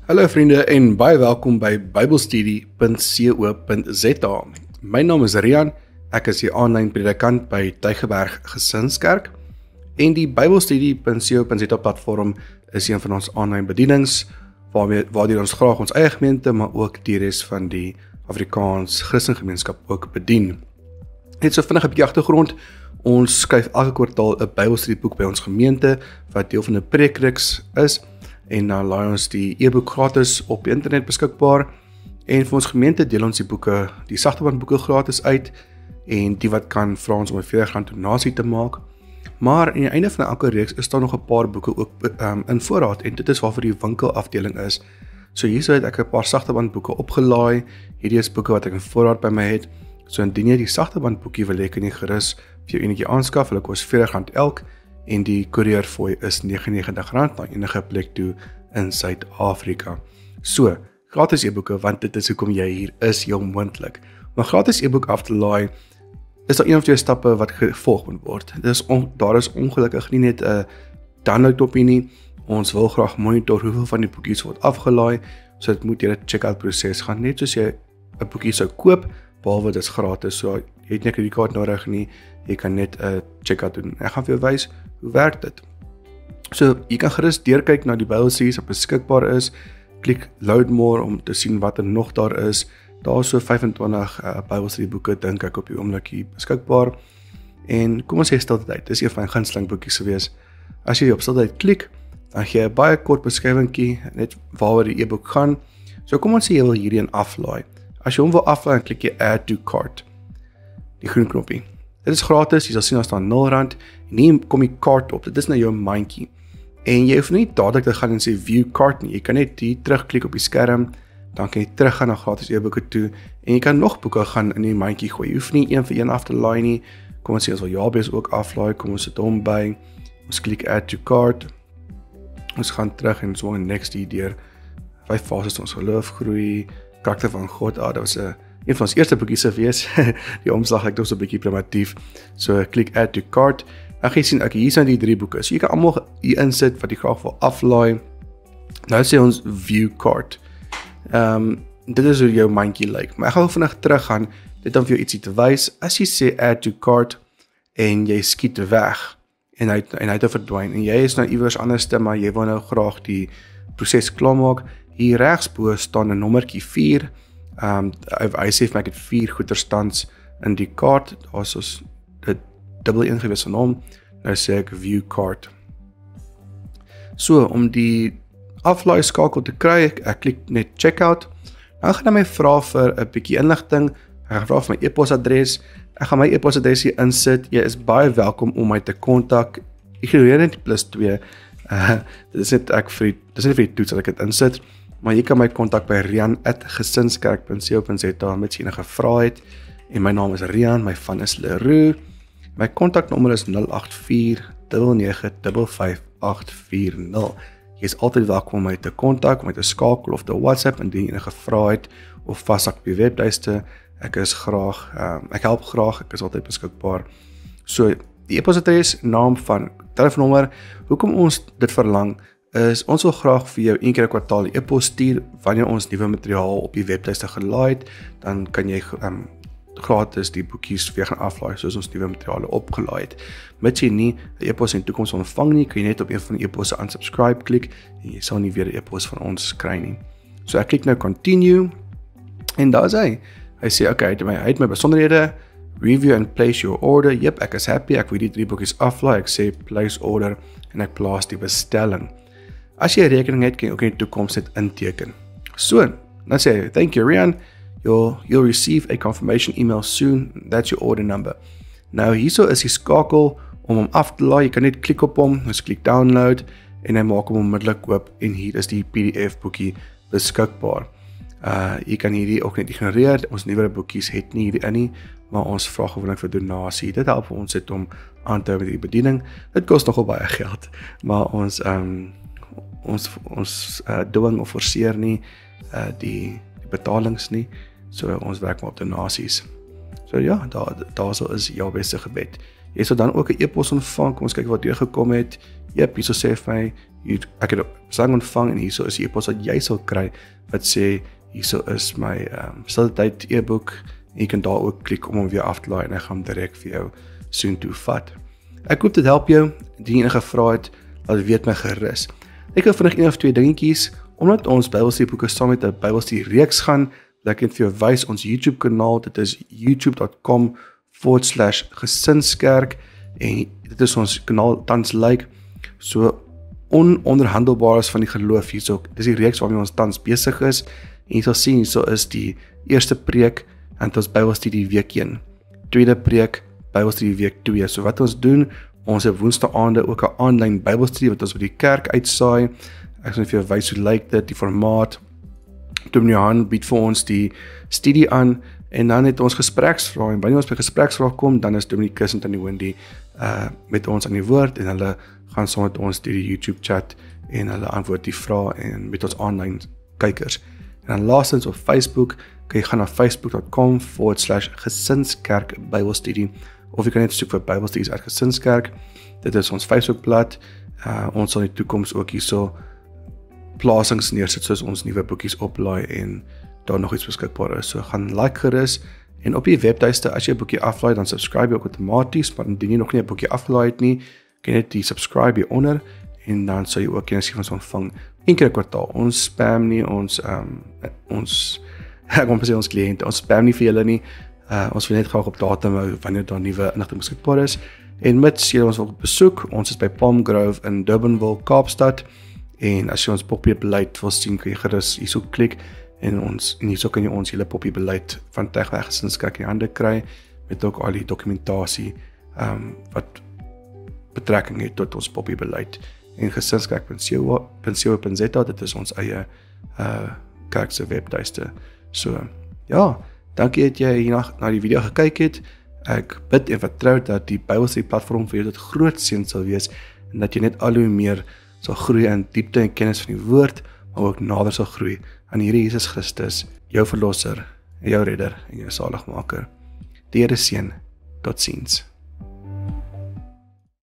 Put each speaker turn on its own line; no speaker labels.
Hallo vriende en baie welkom by Bybelstudie.co.za. My naam is Rian, ek is die aanlyn predikant by Gesinskerk en die Bybelstudie.co.za platform is een van ons aanlyn bedienings waardeur ons graag ons eie gemeente, maar ook die res van die Afrikaans Christengemeenskap ook bedien. Net so vinnig 'n bietjie agtergrond. Ons skryf elke kwartaal 'n Bybelstudieboek by ons gemeente wat deel van 'n preekreeks is. En dan laai ons die e-boek gratis op die internet beskikbaar. En vir ons gemeente deel ons die boeke, die sagteband boeke gratis uit. En die wat kan vra ons om 'n R40 donasie te maak. Maar aan die einde van elke reeks is daar nog 'n paar boeke ook in voorraad. En dit is waarvoor die winkelafdeling is. So hierso het ek 'n paar sagteband boeke opgelaai. Hierdie is boeke wat ek in voorraad by my het. So indien jy die sagteband boekie wil hê, kan jy gerus vir jou enetjie aanskaf. Hulle kos R40 elk. En die koerierfooi is R99 na enige plek toe in Suid-Afrika. So, gratis e-boeke, want dit is hoekom jy hier is, heel moontlik. Maar gratis e-boek af te laai, is daar een of twee stappe wat gevolg moet word. Daar is ongelukkig nie net 'n download op nie. Ons wil graag monitor hoeveel van die boekies word afgelaai, so dit moet deur 'n check-out proses gaan, net soos jy 'n boekie sou koop, behalwe dit is gratis, so jy het nie 'n kredietkaart nodig nie, jy kan net 'n check-out doen. Ek gaan vir jou wys hoe werk dit? So, jy kan gerus deurkyk na die Bybelstudies wat beskikbaar is. Klik load more om te sien wat nog daar is. Daar is so 25 Bybelstudieboeke dink ek op die oomblik hier beskikbaar. En kom ons sê stiltyd, dis een van my gunsteling boekies gewees. As jy op stiltyd klik, dan gee jy 'n baie kort beskrywingkie net waaroor die e-boek gaan. So kom ons sê jy wil hierdie een aflaai. As jy hom wil aflaai, klik jy add to cart. Die groen knoppie. Dit is gratis, jy sal sien as daar R0 en hier kom die cart op, dit is nou jou mandjie. En jy hoef nie dadelik te gaan en sê view cart nie, jy kan net hier terugklik op die skerm, dan kan jy teruggaan na gratis e-boeke toe, en jy kan nog boeke gaan in die mandjie gooi, jy hoef nie een vir een af te laai nie. Kom ons sê ons wil Jabes ook aflaai, kom ons sit hom by, ons klik add to cart, ons gaan terug en so next hier deur 5 fases ons geloof groei, karakter van God, dat was een van ons eerste boekies gewees, die omslag lyk toch so 'n bietjie primitief, so klik add to cart, dan gaan jy sien, hier zijn die 3 boeke, so jy kan allemaal hier insit wat jy graag wil aflaai, nou sê ons view cart, dit is hoe jou mandjie lyk, maar ek gaan vinnig terug gaan, dit om vir jou ietsie te wys, as jy sê add to cart, en jy skiet weg, en hy het verdwyn, en jy is nou iewers anderste, maar jy wil nou graag die proses klaarmaak, hier regsbo staan 'n nommertjie 4, hy sê vir my ek het 4 goederstands in die kaart, daar is ons dit dubbel ingewees van hom, nou sê ek view cart. So, om die aflaai skakel te kry, ek klik net checkout, dan gaan hy my vra vir 'n bietjie inligting, hy gaan vra vir my e-posadres, ek gaan my e-posadres hier insit, jy is baie welkom om my te kontak, ignoreer net +2, dit is net vir die toets dat ek dit insit, maar jy kan my kontak by rian@gesinskerk.co.za met enige vrae het, en my naam is Rian, my van is Leroux, my kontaknommer is 084 9955 840, jy is altyd welkom om my te kontak, om my te skakel of te WhatsApp, indien jy enige vrae het, of vashak op die webtuiste, ek help graag, ek is altyd beskikbaar. So, die e-posadres, naam van telefoonnommer, hoekom ons dit verlang, is ons wil graag vir jou 1 keer 'n kwartaal die e-pos stuur, wanneer ons nuwe materiaal op die webtuiste gelaai het, dan kan jy gratis die boekies weer gaan aflaai, soos ons nuwe materiale opgelaai het. Mits jy nie 'n e-pos in toekoms ontvang nie, kan jy net op een van die e-posse unsubscribe klik, en jy sal nie weer 'n e-pos van ons kry nie. So ek klik nou continue, en daar is hy. Hy sê, okay, hy het my besonderhede, review and place your order, jep, ek is happy, ek wil die 3 boekies aflaai, ek sê place order, en ek plaas die bestelling. As jy 'n rekening het, kan jy ook in die toekoms dit inteken. So, dan sê hy, thank you Rian, you'll receive a confirmation email soon, that's your order number. Nou, hierso is die skakel om hom af te laai, jy kan net klik op hom, dus klik download, en hy maak hom onmiddellik oop, en hier is die PDF boekie beskikbaar. Jy kan hierdie ook net ignoreer, ons nuwe boekies het nie hierdie in nie, maar ons vra gewoonlik vir donasie, dit help ons het om aan te hou met die bediening, dit kos nogal baie geld, maar ons dwing of forceer nie die betalings nie, so ons werk maar op donasies. So ja, daar so is jou beste gebed. Jy sal dan ook 'n e-pos ontvang, kom ons kyk wat deurgekom het. Hierso sê vir my, ek het 'n bestelling ontvang en hierso is die e-pos wat jy sal kry wat sê hierso is my facilitate e-boek en jy kan daar ook klik om hom weer af te laai en hy gaan direk vir jou soontoe vat. Ek hoop dit help jou. Indien jy enige vrae het, laat weet my gerus. Ek wil vinnig 1 of 2 dingetjies, omdat ons Bybelstudie boeke saam met 'n Bybelstudie reeks gaan, wil ek net vir jou wys ons YouTube kanaal, dit is youtube.com/Gesinskerk en dit is ons kanaal tans lyk so ononderhandelbaar van die geloof hierso. Dis die reeks waarmee ons tans besig is en jy sal sien hierso is die eerste preek en dit is Bybelstudie week 1. Tweede preek Bybelstudie week 2. So wat ons doen, ons het woensdaande ook 'n aanlyn Bybelstudie wat ons by die kerk uitsaai. Ek sal vir jou wys hoe lyk dit, die formaat. Dominee Johan bied vir ons die studie aan en dan het ons gespreksvrae en wanneer ons by gespreksvrae kom, dan is Dominee Chris en Tannie Wendy met ons aan die woord en hulle gaan saam met ons deur die YouTube chat en hulle antwoord die vrae en met ons aanlyn kykers. En dan laastens op Facebook, kan jy gaan na facebook.com/Gesinskerk Bybelstudie of jy kan net soek vir Bybelstudies uit Gesinskerk. Dit is ons Facebookblad. Ons sal in die toekoms ook hierso plasings neersit soos ons nuwe boekies oplaai en daar nog iets beskikbaar is. So gaan like gerus en op die webtuiste as jy 'n boekie aflaai dan subscribe jy ook outomaties, maar indien jy nog nie 'n boekie afgelaai het nie, kan jy net die subscribe hieronder en dan sal jy ook kennis van ons ontvang 1 keer 'n kwartaal. Ons spam nie ons ek wil sê ons kliënte, ons spam nie vir julle nie. Ons wil net graag op datum hou wanneer daar nuwe inligting beskikbaar is. En mits jy ons wil besoek, ons is by Palm Grove in Durbanville, Kaapstad. En as jy ons poppiebeleid wil sien, kan jy gerus hierso klik en hierso kan jy ons hele poppiebeleid van Tegweg Gesinskerk in die hande kry met ook al die dokumentasie wat betrekking het tot ons poppiebeleid. En gesinskerk.co.za, dit is ons eie kerk se webtuiste. So, ja, dankie dat jy hier na die video gekyk het. Ek bid en vertrou dat die Bybelstudie platform vir jou tot groot seën sal wees en dat jy net al hoe meer sal groei in diepte en kennis van die woord, maar ook nader sal groei aan die Here Jesus Christus, jou verlosser, jou redder en jou saligmaker. Die Here seën. Totsiens.